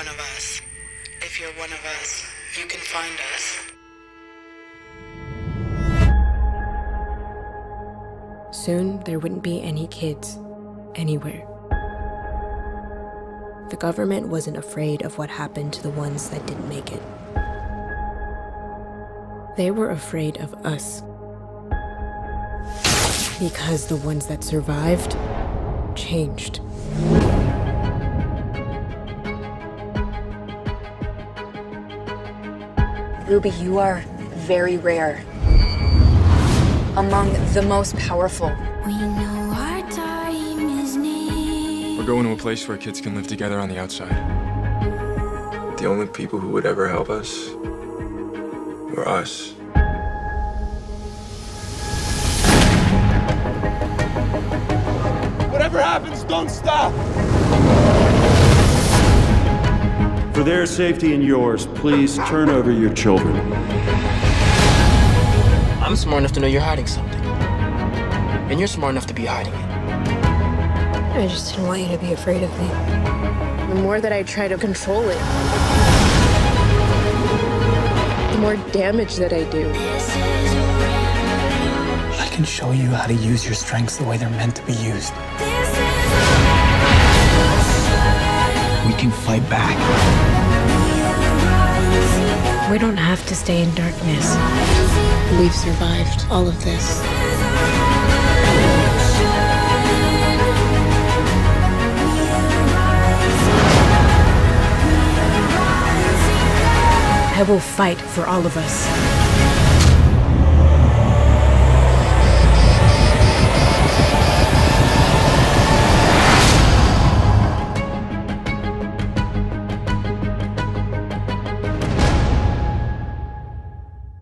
one of us. If you're one of us, you can find us. Soon, there wouldn't be any kids anywhere. The government wasn't afraid of what happened to the ones that didn't make it. They were afraid of us. Because the ones that survived changed. Ruby, you are very rare. Among the most powerful. We know our time is near. We're going to a place where kids can live together on the outside. The only people who would ever help us were us. Whatever happens, don't stop! For their safety and yours, please turn over your children. I'm smart enough to know you're hiding something. And you're smart enough to be hiding it. I just didn't want you to be afraid of me. The more that I try to control it, the more damage that I do. I can show you how to use your strengths the way they're meant to be used. We can fight back. We don't have to stay in darkness. We've survived all of this. I will fight for all of us.